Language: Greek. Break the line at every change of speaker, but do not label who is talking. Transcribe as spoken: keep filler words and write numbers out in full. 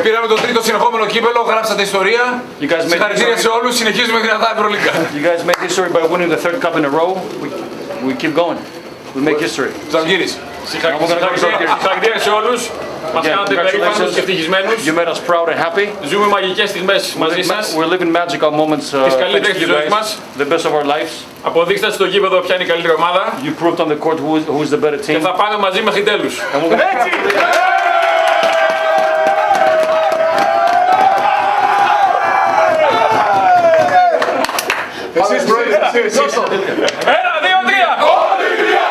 πήραμε το τρίτο συνεχόμενο κύπελλο, γράψατε ιστορία. Συγχαρητήρια σε όλους, συνεχίζουμε δυνατά Ευρωλίγκα.
You guys made history by winning the third cup in a row. We, we keep going. We make history.
Ζαγκύρης.
Συγχαρητήρια σε όλους. Μας κάνατε περήφανους και ευτυχισμένους.
You made us proud and happy.
Ζούμε μαγικές στιγμές μαζί σας.
We're living magical moments. Uh,
Τις καλύτερες της ζωής μας.
The best of our lives.
Αποδείξτε στο γήπεδο ποια είναι η καλύτερη ομάδα.
You proved on the court who is, who is the better team.
Και θα πάμε μαζί μέχρι τέλους.
Έτσι! Εσείς πρόεδροι, εσείς.
Ένα, δύο, τρία!